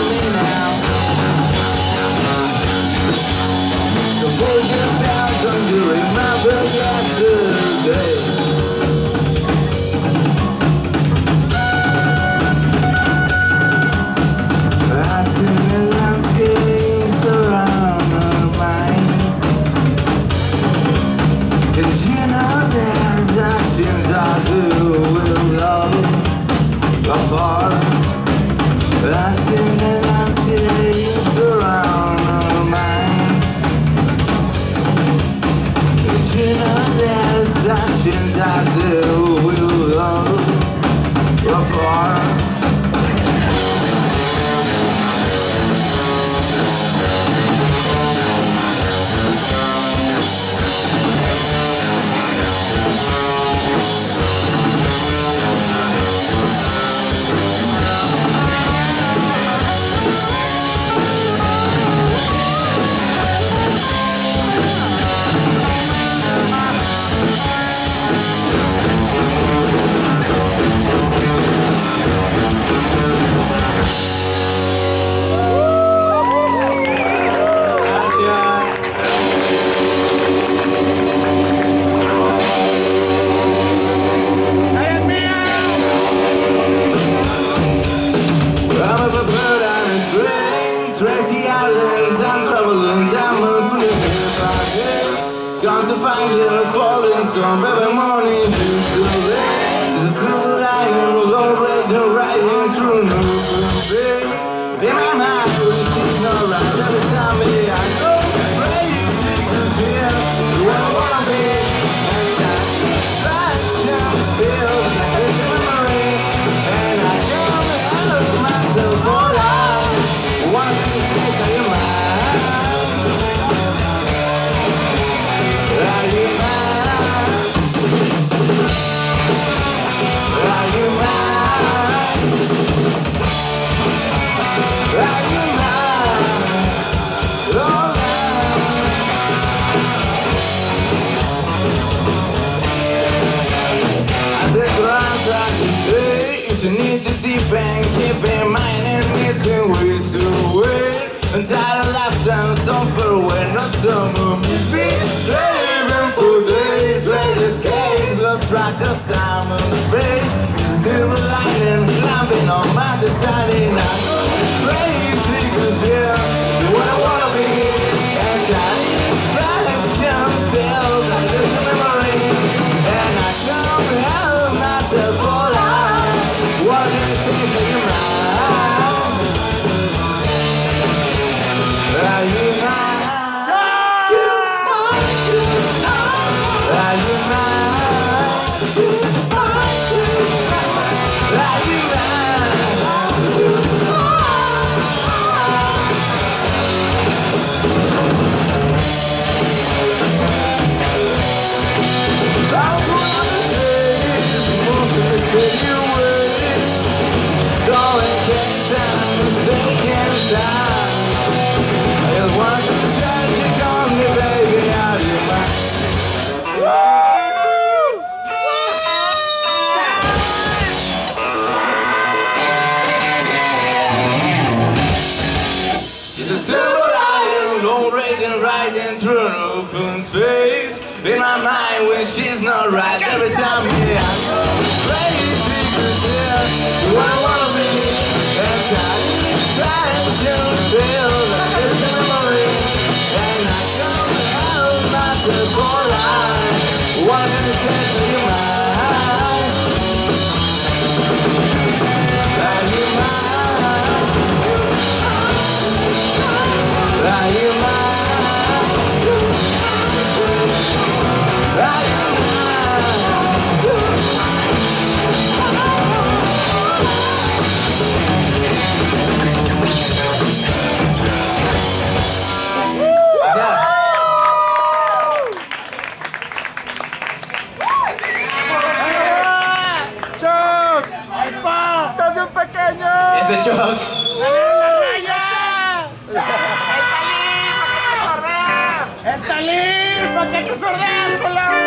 about me now. So hold yourself, don't you remember yesterday? Acting in landscapes around our minds, and you know there's actions I do will love apart. Acting in landscapes around our minds, and you know there's actions I do will love apart. Tracy Island, I'm traveling down the gone to find you, falling storm every morning. To the silver lining, Lord, riding, riding through no space. In my mind, she's not right every time I go crazy, cause here, you wanna be, and I feel like it's a memory, and I can't help myself for life. One thing is on your mind. Are you mine? Are you mine? Are you mine? Oh, I think what I'm trying to say is you need the deep end, keep in mind and getting ways to wait. I'm tired of lifetime, some for away, not some movies. Living for days, great escapes, lost track of time and space. Silver lining, climbing on my deciding. I go crazy, cause here, you wanna be. And satisfaction feels like this memory. And I can't help myself for life. What do you think of your mind? Are you mine? Are you mine? Are you I'm gonna say this most of this that you wait. So in case I'm mistaken time, I just want you to tell you on me, baby, are you mine? She's a silver lining, long riding through an open space. In my mind when she's not right, every time I go crazy, cause yeah, you wanna be. And satisfaction feels like it's a memory. And I can't help myself for life. What can you say to your mind? Are you mine? Are you mine? Ese Choc. ¡El Talib! ¿Para qué te sordeas con la